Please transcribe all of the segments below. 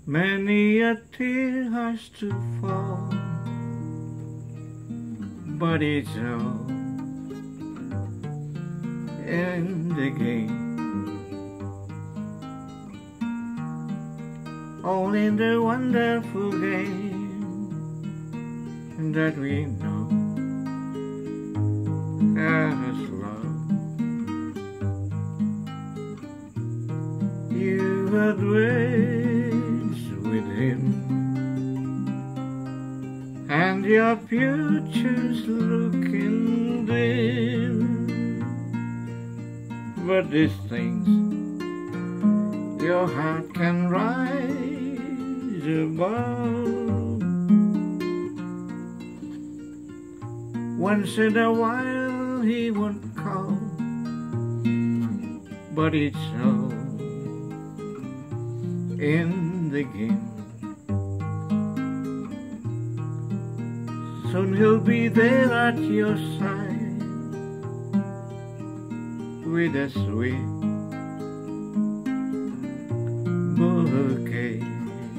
Many a tear has to fall, but it's all in the game. All in the wonderful game that we know as love. You had ways with him, and your future's looking dim. But these things your heart can rise above. Once in a while he won't call, but it's all in the game. Soon he'll be there at your side with a sweet bouquet.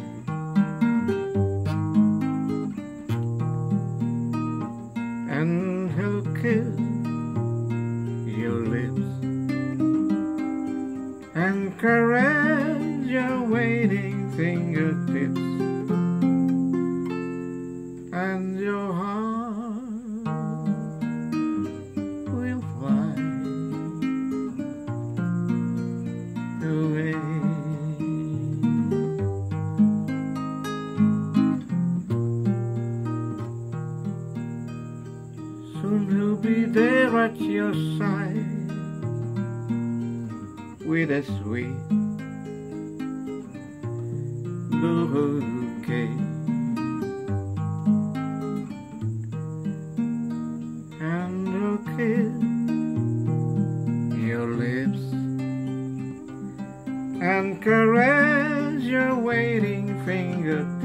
And he'll kiss your lips and caress your waiting fingertips, and your heart will fly away. Soon he'll be there at your side with a sweet bouquet. And he'll kiss your lips and caress your waiting fingertips,